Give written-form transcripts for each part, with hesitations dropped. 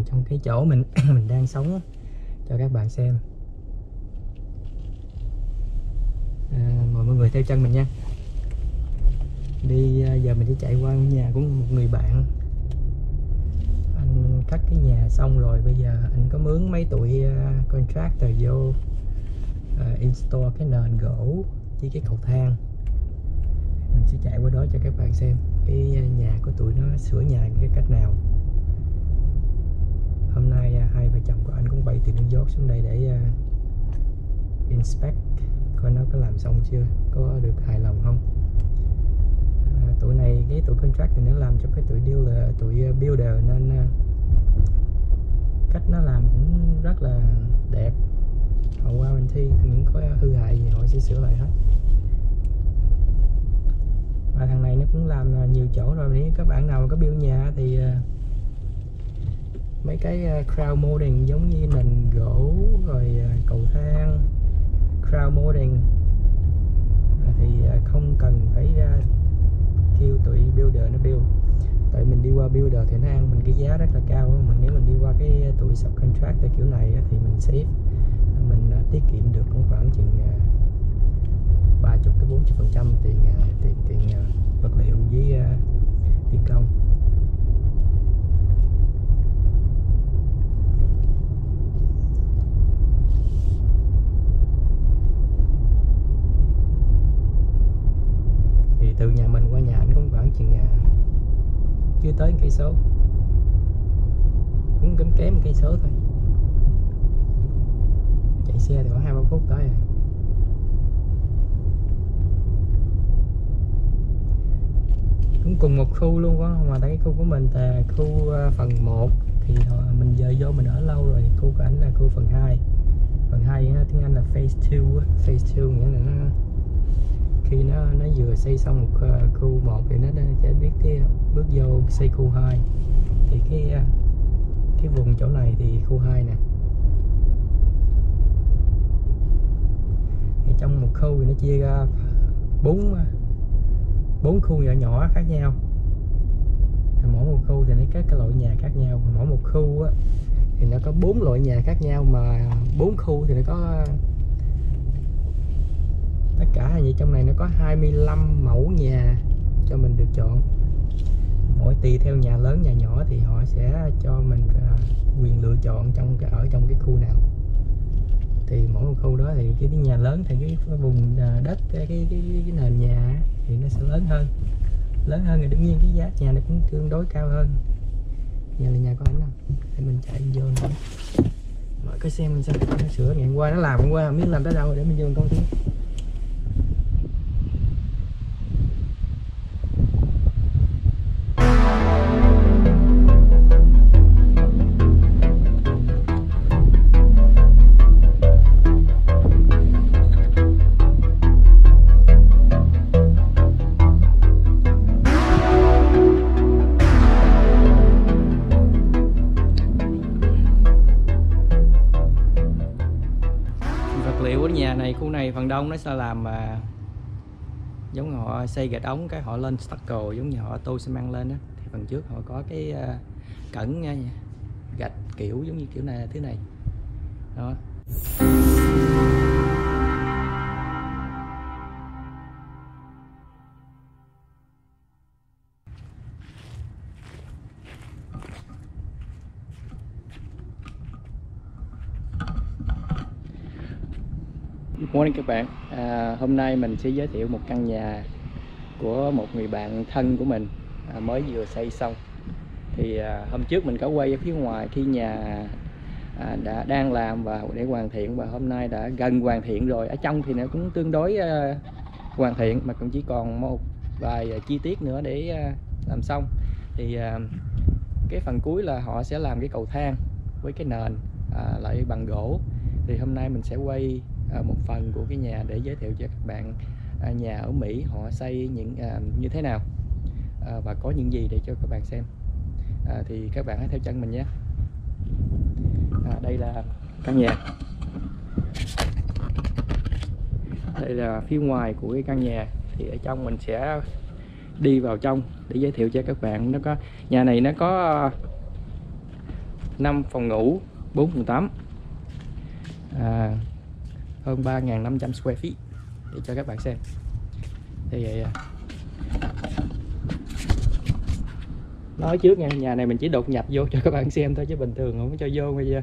trong cái chỗ mình mình đang sống cho các bạn xem. Mời mọi người theo chân mình nha. Giờ mình sẽ chạy qua nhà của một người bạn. Anh cắt cái nhà xong rồi, bây giờ anh có mướn mấy tụi contractor vô install cái nền gỗ với cái cầu thang. Mình sẽ chạy qua đó cho các bạn xem cái nhà của tụi nó sửa nhà cái cách nào. Hôm nay hai vợ chồng của anh cũng bay từ New York xuống đây để inspect coi nó có làm xong chưa, có được hài lòng không. Tụi này, cái tụi contract thì nó làm cho cái tụi builder nên cách nó làm cũng rất là đẹp. Họ warranty, những có hư hại gì họ sẽ sửa lại hết. Và thằng này nó cũng làm nhiều chỗ rồi. Nếu các bạn nào mà có build nhà thì mấy cái crown molding giống như nền gỗ rồi cầu thang, crown molding thì không cần phải kêu tụi builder nó build. Tại mình đi qua builder thì nó ăn mình cái giá rất là cao. Nếu mình đi qua cái tụi subcontractor kiểu này thì mình save, mình tiết kiệm được cũng khoảng chừng 30-40% tiền vật liệu với tiền công. Thì từ nhà mình qua nhà anh cũng khoảng chừng chưa tới 1 cây số, cũng kém 1 cây số thôi. Chạy xe thì khoảng 2-3 phút tới rồi. Cũng cùng một khu luôn á, mà tại cái khu của mình là khu phần 1 thì mình giờ vô mình ở lâu rồi. Khu của ảnh là khu phần 2. Phần 2 tiếng Anh là phase 2. Phase 2 nghĩa là khi nó vừa xây xong một khu 1 thì nó sẽ biết cái bước vô xây khu 2. Thì cái vùng chỗ này thì khu 2 nè. Thì trong một khu thì nó chia ra 4 khu nhỏ nhỏ khác nhau. Mỗi một khu thì nó có cái loại nhà khác nhau. Mỗi một khu á, thì nó có 4 loại nhà khác nhau, mà 4 khu thì nó có tất cả hình như trong này nó có 25 mẫu nhà cho mình được chọn. Mỗi tùy theo nhà lớn nhà nhỏ thì họ sẽ cho mình quyền lựa chọn ở trong cái khu nào. Thì mỗi một khu đó thì cái nhà lớn thì cái vùng đất cái nền nhà thì nó sẽ lớn hơn thì đương nhiên cái giá nhà nó cũng tương đối cao hơn. Nhà là nhà của anh không? Để mình chạy vô nữa. Mọi cái xem mình sao nó sửa ngày hôm qua nó làm, hôm qua không biết làm tới đâu rồi, để mình vô con tí. Khu này phần đông nó sẽ làm giống như họ xây gạch ống cái họ lên stucco, giống như họ tô xi măng lên đó. Thì phần trước họ có cái cẩn gạch kiểu giống như kiểu này, thứ này đó. Good morning các bạn. Hôm nay mình sẽ giới thiệu một căn nhà của một người bạn thân của mình mới vừa xây xong. Thì hôm trước mình có quay ở phía ngoài khi nhà đang làm và để hoàn thiện, và hôm nay đã gần hoàn thiện rồi. Ở trong thì nó cũng tương đối hoàn thiện, mà cũng chỉ còn một vài chi tiết nữa để làm xong. Thì cái phần cuối là họ sẽ làm cái cầu thang với cái nền lại bằng gỗ. Thì hôm nay mình sẽ quay một phần của cái nhà để giới thiệu cho các bạn nhà ở Mỹ họ xây những như thế nào và có những gì để cho các bạn xem. Thì các bạn hãy theo chân mình nhé. Đây là căn nhà. Đây là phía ngoài của cái căn nhà. Thì ở trong mình sẽ đi vào trong để giới thiệu cho các bạn. Nó có nhà này nó có 5 phòng ngủ, 4 phòng tắm, hơn 3.500 square feet để cho các bạn xem. Thì vậy nói trước nha, nhà này mình chỉ đột nhập vô cho các bạn xem thôi chứ bình thường không có cho vô bây giờ.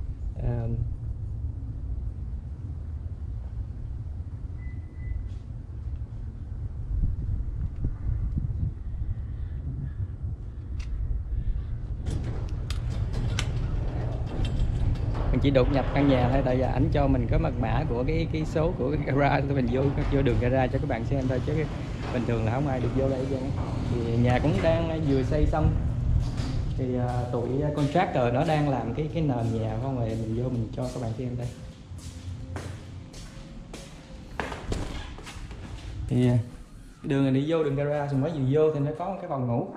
Mình chỉ đột nhập căn nhà thôi, tại vì ảnh cho mình có mật mã của cái số của cái garage, thì mình vô đường garage cho các bạn xem thôi, chứ bình thường là không ai được vô đây chứ. Thì nhà cũng đang vừa xây xong, thì tụi contractor nó đang làm cái nền nhà không, rồi mình vô mình cho các bạn xem đây. Thì đường này đi vô đường garage, mới vừa vô thì nó có một cái phòng ngủ.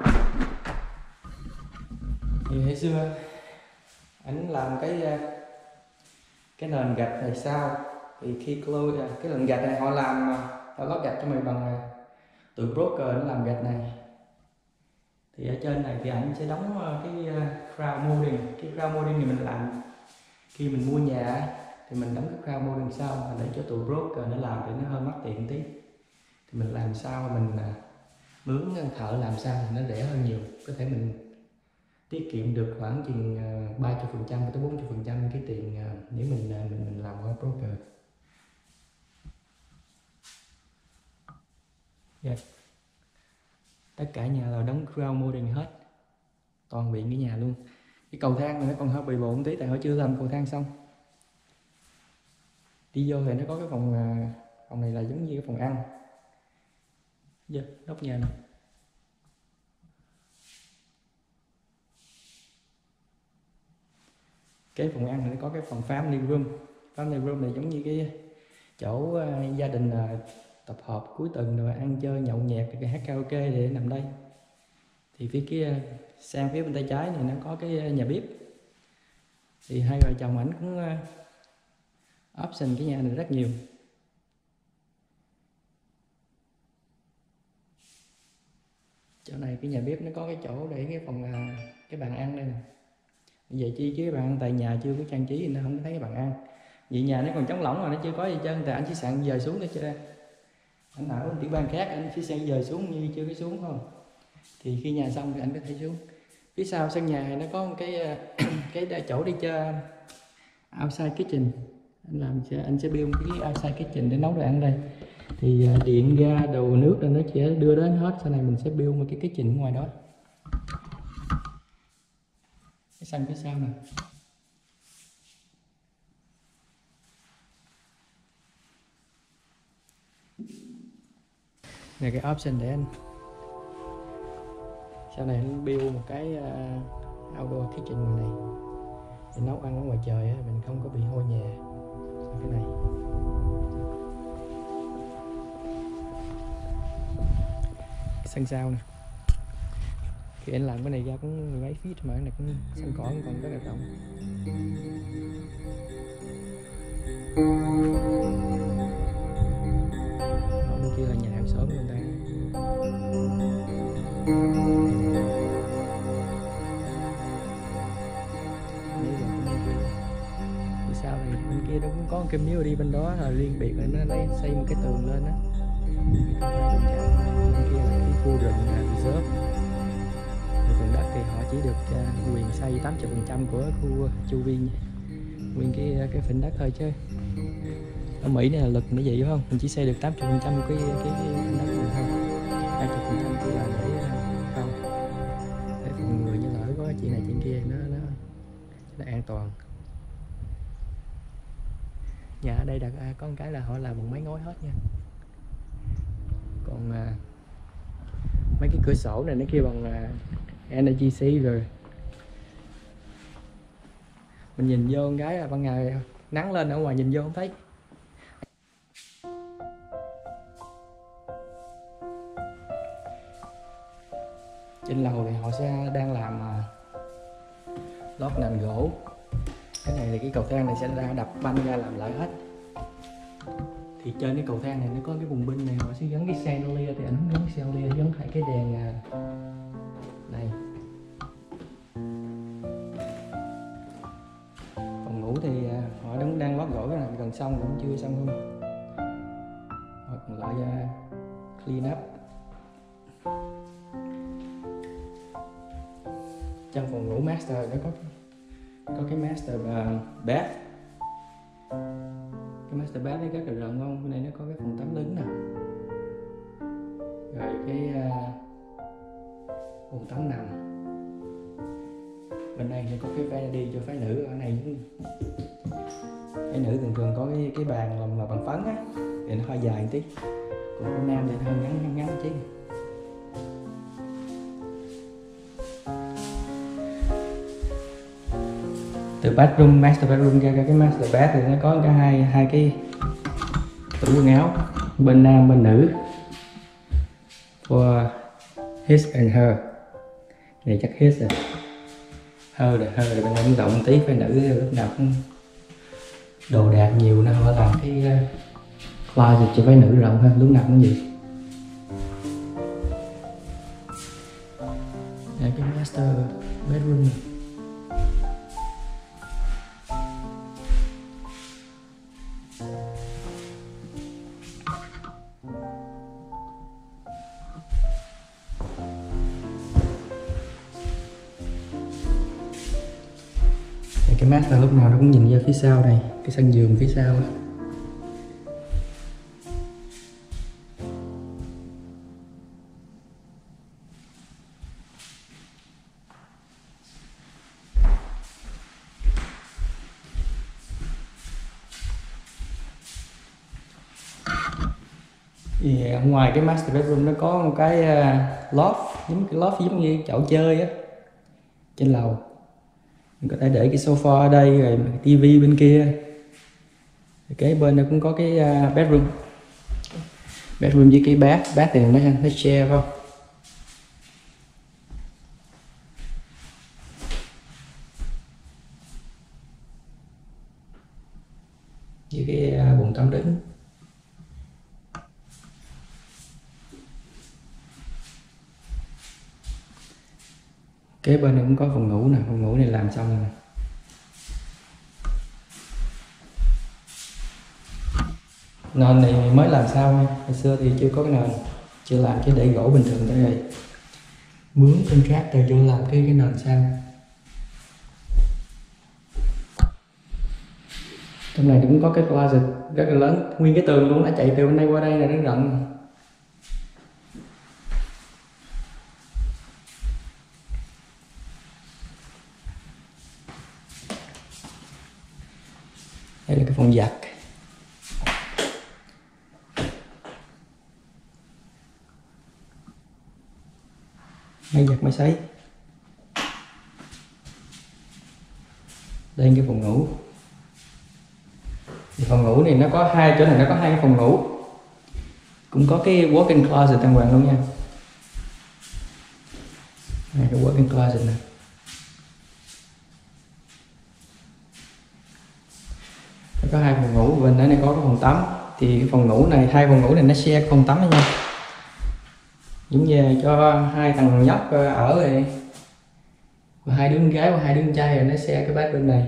Thì hồi xưa ảnh làm cái nền gạch này sau, thì khi close cái nền gạch này họ lót gạch cho mình bằng tụi broker nó làm gạch này. Thì ở trên này thì ảnh sẽ đóng cái crown molding. Cái crown molding thì mình làm khi mình mua nhà thì mình đóng cái crown molding sau, để cho tụi broker nó làm thì nó hơi mắc tiền tí. Thì mình làm sao mình mướn thợ làm sao thì nó rẻ hơn nhiều, có thể mình tiết kiệm được khoảng chừng 30% tới 40% cái tiền nếu mình làm qua broker. Yeah. Tất cả nhà là đóng crown molding hết, toàn viện cái nhà luôn. Cái cầu thang này nó còn hơi bị bộn tí, tại họ chưa làm cầu thang xong. Đi vô thì nó có cái phòng này là giống như cái phòng ăn. Yeah, nóc nhà này. Cái phòng ăn này nó có cái phòng family room. Family room này giống như cái chỗ gia đình tập hợp cuối tuần rồi ăn chơi nhậu nhẹt, cái hát karaoke để nằm đây. Thì phía kia sang phía bên tay trái này nó có cái nhà bếp. Thì hai vợ chồng ảnh cũng option cái nhà này rất nhiều. Chỗ này cái nhà bếp nó có cái chỗ để cái phòng cái bàn ăn đây nè. Vậy chi chứ cái bàn ăn tại nhà chưa có trang trí thì nó không thấy cái bàn ăn. Vậy nhà nó còn trống lỏng mà nó chưa có gì trơn, tại anh chỉ sạn dời xuống đó chứ ra. Anh ở tiểu bang khác anh chỉ sạn dời xuống như chưa có xuống không. Thì khi nhà xong thì anh có thể xuống. Phía sau sân nhà này nó có một cái chỗ đi chơi outside kitchen. Anh sẽ build một cái outside kitchen để nấu đồ ăn đây. Thì điện ga đồ nước là nó sẽ đưa đến hết. Sau này mình sẽ build một cái kitchen ngoài đó. Cái sân phía sau nè. Này cái option để anh sau này anh build một cái outdoor kitchen ngoài này để nấu ăn ở ngoài trời á, mình không có bị hôi nhà. Cái này cái sân sau nè, khi anh làm cái này ra cũng mấy feet mà cái này cũng sân cỏ còn rất là rộng. Bên kia là nhà hàng xóm người ta. Thì sao này bên kia nó cũng có một cái miếu đi bên đó là riêng biệt, là nó lấy xây một cái tường lên đó. Bên kia là cái khu rừng reserve. Phần đất thì họ chỉ được quyền xây 80% của khu chu vi nguyên cái phần đất thôi, chứ ở Mỹ này là luật nó vậy phải không? Mình chỉ xây được 80% cái phần đất này thôi, 20% kia là để không để phòng người như lỡ có chuyện này chuyện kia nó an toàn. Nhà ở đây có một cái là họ làm bằng máy ngói hết nha. Còn mấy cái cửa sổ này nó kia bằng Energy C rồi. Mình nhìn vô con gái là ban ngày nắng lên ở ngoài nhìn vô không thấy. Trên lầu thì họ sẽ đang làm lót nền gỗ. Cái này thì cái cầu thang này sẽ đang đập banh ra làm lại hết. Thì trên cái cầu thang này nó có cái bùng binh này, họ sẽ gắn cái chandelier, thì ảnh không gắn chandelier, gắn phải cái đèn này. thì họ đang lót gỗ, cái này gần xong cũng chưa xong luôn. Họ còn lại clean up. Trong phòng ngủ master nó có cái master bath. Cái master bath này rất là rộng không? Bên này nó có cái phòng tắm lớn nè, rồi cái phòng tắm nằm. Bên này thì có cái vanity cho phái nữ. Ở này phái nữ thường có cái bàn làm bằng phấn á, thì nó hơi dài một tí, còn con nam thì nó hơi ngắn một chút. Từ bathroom, master bedroom ra cái master bath thì nó có cả hai cái tủ quần áo, bên nam bên nữ, for his and her. Này chắc his rồi, her rồi bên này cũng rộng tí, phải nữ lúc nào cũng đồ đạc nhiều nên họ làm cái closet cho phải nữ rộng hơn, lúc nào cũng vậy. Đây cái master bedroom này. Cái master lúc nào nó cũng nhìn ra phía sau này, cái sân giường phía sau đó. Thì ngoài cái master bedroom nó có một cái loft giống như chậu chơi á trên lầu. Mình có thể để cái sofa ở đây, rồi tivi bên kia. Kế bên nó cũng có cái bedroom với cái bath thì nó share không. Với cái bồn tắm đứng. Kế bên này cũng có phòng ngủ nè, phòng ngủ này làm xong rồi. Nền này mới làm sao, hồi xưa thì chưa có cái nền, chưa làm, chứ để gỗ bình thường tới đây. Mướn contractor vô làm cái nền sau. Trong này cũng có cái closet rất là lớn, nguyên cái tường luôn, đã chạy từ bên đây qua đây là rất rộng. Đây là cái phòng giặt. Máy giặt máy sấy. Đây là cái phòng ngủ. Thì phòng ngủ này nó có hai chỗ này, nó có hai cái phòng ngủ, cũng có cái walk-in closet đàng hoàng luôn nha. Đây cái walk-in closet này. Có hai phòng ngủ, bên đó này có cái phòng tắm. Thì cái phòng ngủ này, hai phòng ngủ này nó share phòng tắm với nhau, giống như cho hai thằng nhóc ở rồi, và hai đứa con gái và hai đứa con trai rồi nó share cái bathroom này.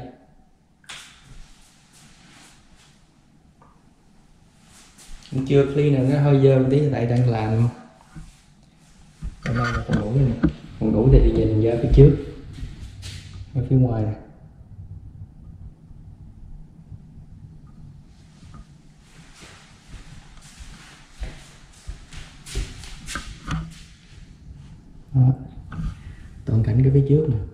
Cũng chưa clean này, nó hơi dơ một tí, tại đang làm. Đây là phòng ngủ này. Phòng ngủ thì nhìn ra phía trước, ở phía ngoài này. Đó. Toàn cảnh cái phía trước nè.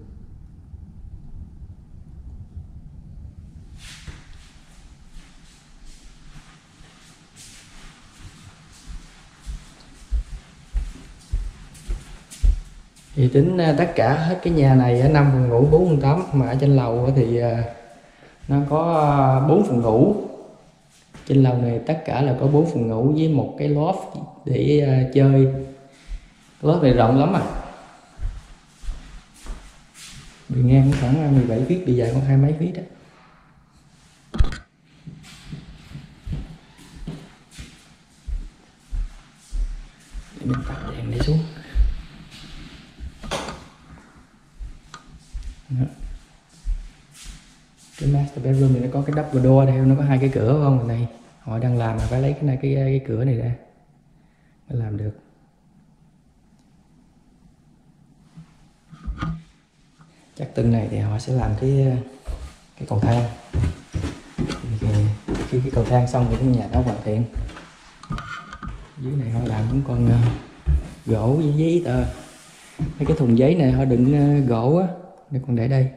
Thì tính tất cả hết cái nhà này 5 phòng ngủ 4 phòng tắm, mà ở trên lầu thì nó có 4 phòng ngủ. Trên lầu này tất cả là có 4 phòng ngủ với một cái loft để chơi. Loft này rộng lắm à, bề ngang khoảng 17 feet, bề dài khoảng 20 mấy feet đó. Để mình tắt đèn đi xuống. Đó. Cái master Master bedroom thì nó có cái double door đây, nó có hai cái cửa không? Này họ đang làm mà phải lấy cái cửa này ra mới làm được. Chắc tuần này thì họ sẽ làm cái cầu thang. Khi cái cầu thang xong thì cái nhà nó hoàn thiện. Dưới này họ làm cũng còn gỗ với giấy tờ. Mấy cái thùng giấy này họ đựng gỗ á, để còn để đây.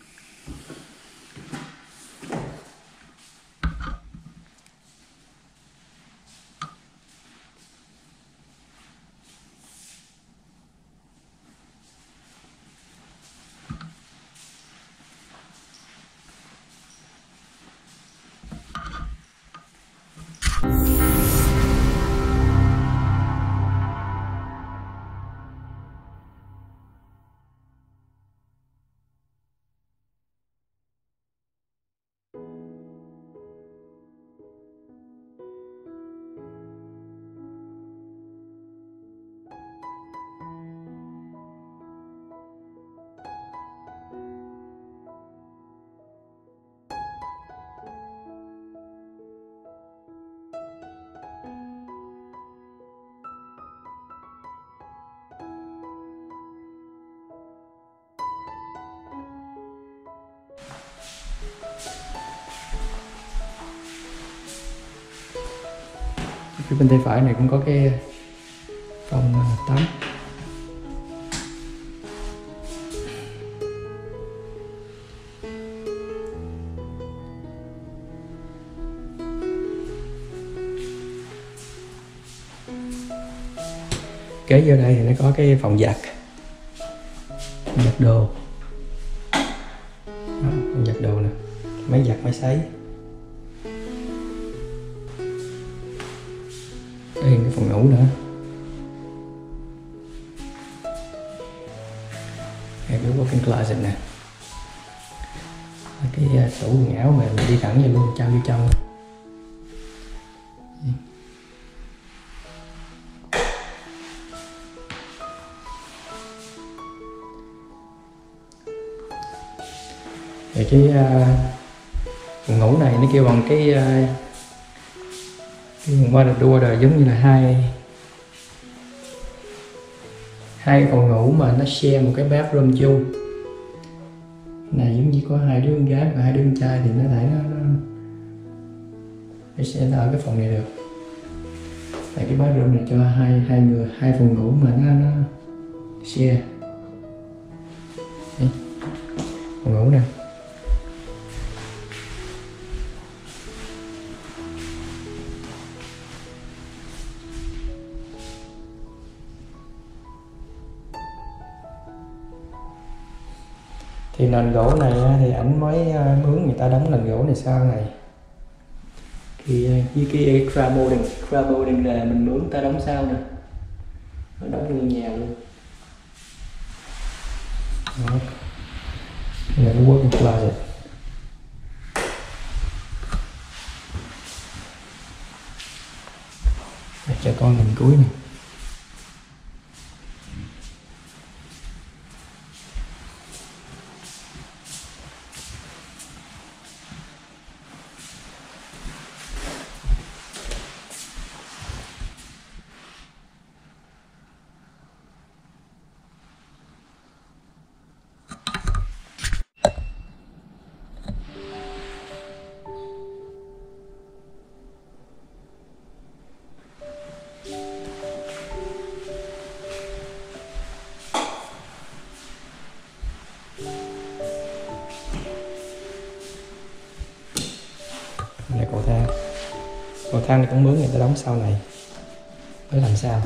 Phía bên tay phải này cũng có cái phòng tắm. Kế vô đây thì nó có cái phòng giặt đồ. Đó, phòng giặt đồ nè, máy giặt máy sấy. Đây cái phòng ngủ nữa. Đây cái walk-in closet nè. Cái tủ quần áo mà mình đi thẳng vô luôn, trao vô trong. Rồi cái phòng ngủ này nó kêu bằng cái qua được đua rồi, giống như là hai phòng ngủ mà nó share một cái bathroom chung. Này giống như có hai đứa con gái và hai đứa con trai thì nó thể nó sẽ ở cái phòng này được. Tại cái bathroom này cho hai người, hai phòng ngủ mà nó share. Đây, phòng ngủ nè. Thì nền gỗ này thì ảnh mới mướn người ta đóng nền gỗ này sau này. Thì với cái crab molding là mình mướn người ta đóng sau nè, nó đóng nguyên nhà luôn. Đó. Đây là cái working closet. Để cho con mình cuối này. Là cầu thang này cũng mướn người ta đóng sau này mới làm sao.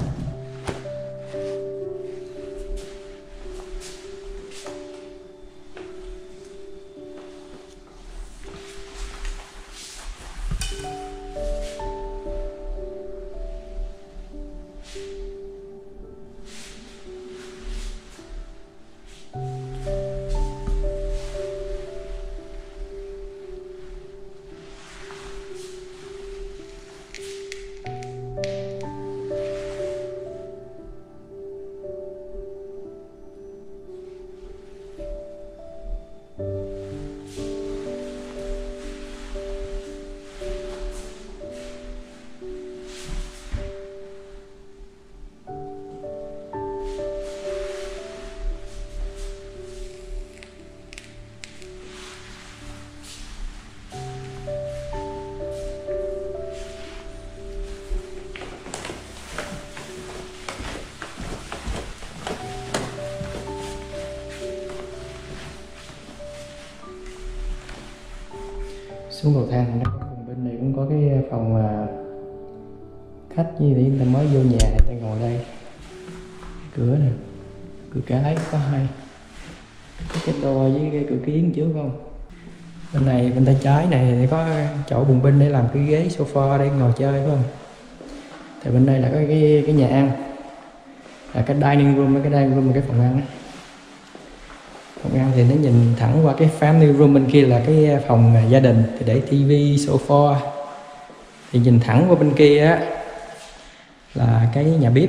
Xuống cầu thang nó có bên này cũng có cái phòng khách, như thế người ta mới vô nhà người ta ngồi đây. Cửa nè, cửa cái có hai, có cái to với cái cửa kiến trước không. Bên này bên tay trái này thì có chỗ bùng binh để làm cái ghế sofa để ngồi chơi phải không. Thì bên đây là có cái nhà ăn, là cái dining room, cái dining room là cái phòng ăn á. Phòng ăn thì nó nhìn thẳng qua cái family room, bên kia là cái phòng gia đình thì để tivi, sofa. Thì nhìn thẳng qua bên kia á là cái nhà bếp.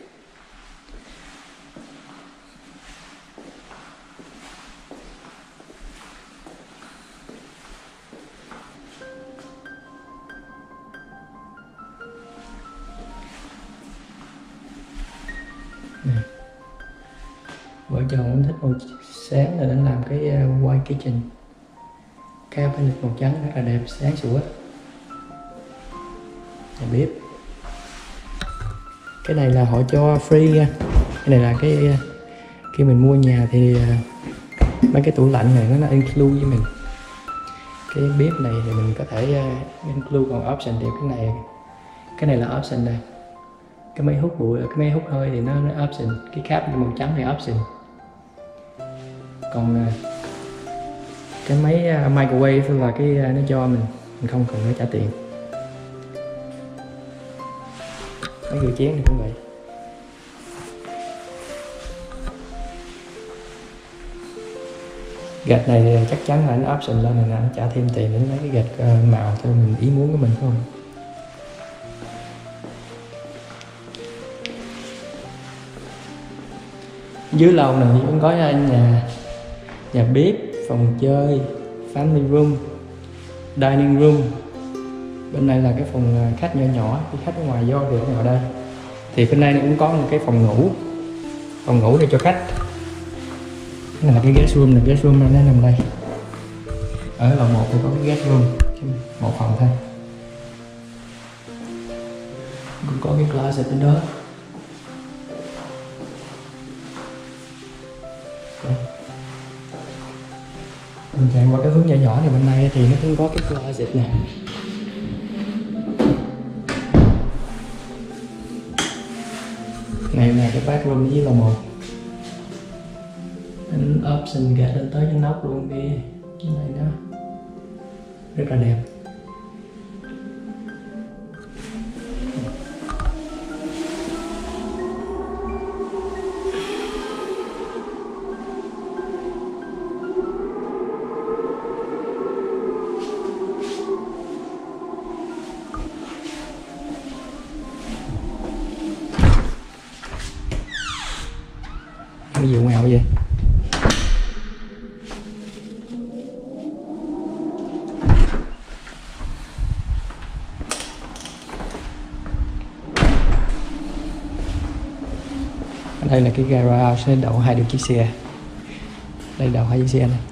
Vợ chồng cũng thích màu sáng là để làm cái white kitchen, cabinet màu trắng rất là đẹp, sáng sủa. Nhà bếp, cái này là họ cho free nha. Cái này là cái khi mình mua nhà thì mấy cái tủ lạnh này nó include với mình. Cái bếp này thì mình có thể include, còn option thì cái này là option đây. Cái máy hút bụi, cái máy hút hơi thì nó option, cái cabinet màu trắng thì option. Còn cái máy microwave là cái nó cho mình không cần phải trả tiền. Máy rửa chén thì cũng vậy. Gạch này thì chắc chắn là nó option lên này nè, nó trả thêm tiền để lấy cái gạch màu theo mình ý muốn của mình phải không. Dưới lầu này cũng có nhà bếp, phòng chơi, family room, dining room. Bên này là cái phòng khách nhỏ nhỏ, khi khách ở ngoài vô thì ngồi đây. Thì bên đây cũng có một cái phòng ngủ để cho khách. Cái này là cái guest room này, guest room nó nằm đây. Ở lầu 1 thì có cái guest room, một phòng thôi. Cũng có cái closet bên đó. Mình chạy qua cái hướng nhỏ nhỏ này bên này thì nó cũng có cái closet nè. Này là cái bathroom với lầu 1. Option gạt lên tới trên nóc luôn đi. Cái này nó rất là đẹp. Cái gì ngoào vậy? Đây là cái garage để đậu 2 chiếc xe. Đây đậu 2 chiếc xe này.